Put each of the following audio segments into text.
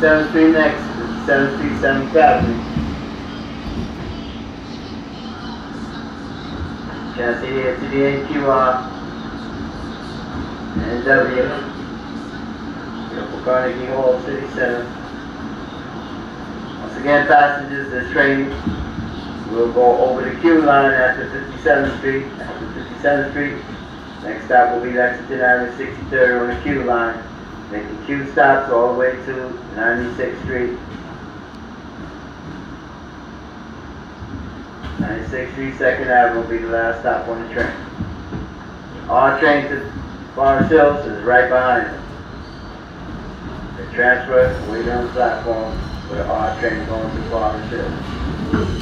57th Street next, 57th Street, 7th Avenue. Can see here to the NQR and W. Beautiful Carnegie Hall, City Center. Once again, passengers, this train will go over the Q line after 57th Street. After 57th Street, next stop will be Lexington Avenue, 63rd on the Q line, making Q stops all the way to 96th Street. 96th Street, 2nd Avenue will be the last stop on the train. Our train to Forest Hills is right behind us. The transfer, waiting on the platform for the R train going to Forest Hills.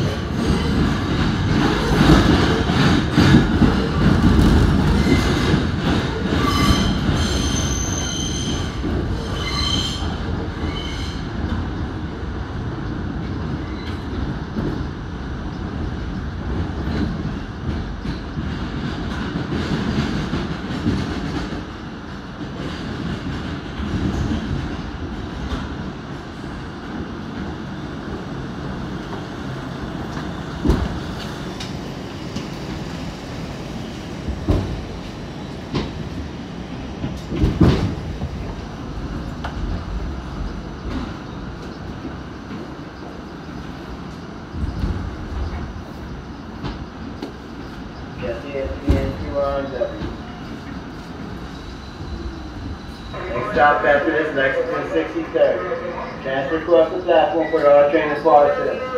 Next stop after this, Lexington 63rd. Transfer across the platform for the R train to Forest Hills.